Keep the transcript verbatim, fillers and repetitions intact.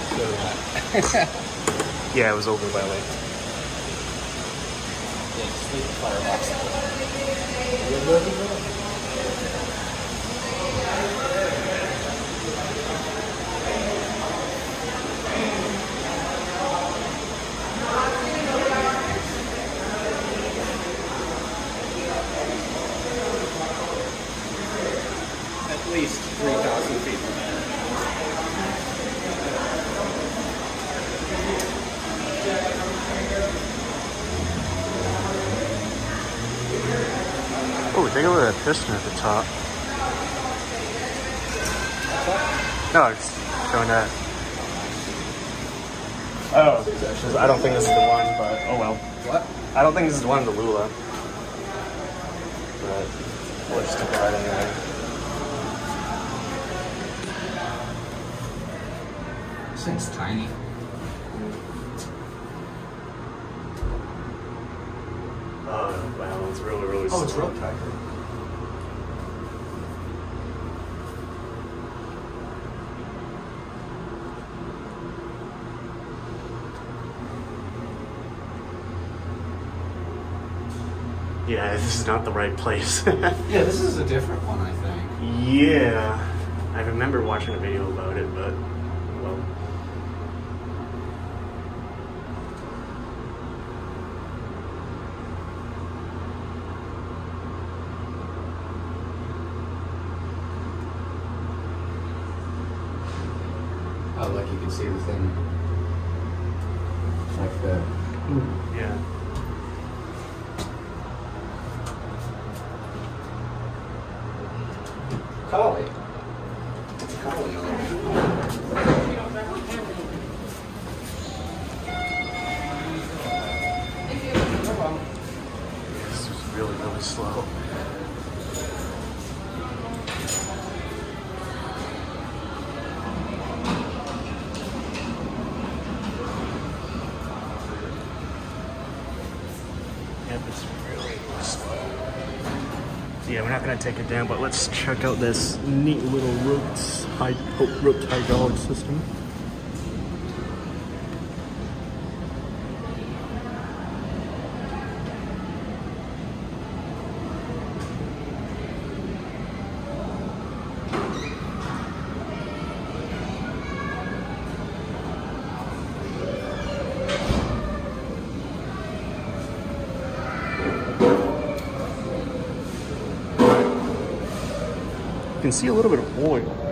Yeah, it was over by like. Yeah, just leave the firebox. At least three thousand feet from there. Oh, take a look at that piston at the top. No, it's showing that. Oh, I don't think this is the one, but oh well. What? I don't think this is the one in the LULA. But we'll just stick it right anyway. This thing's tiny. Oh, wow, it's really, really Oh, it's slow. real tight. Yeah, this is not the right place. Yeah, this is a different one, I think. Yeah, I remember watching a video about it, but well. Oh, look, you can see the thing. Like that. Yeah. Colley. It's Colley on it. This is really, really slow. Yep, it's really, really slow. Yeah, we're not gonna take it down, but let's check out this neat little roped high roped hydraulic system. You can see a little bit of oil.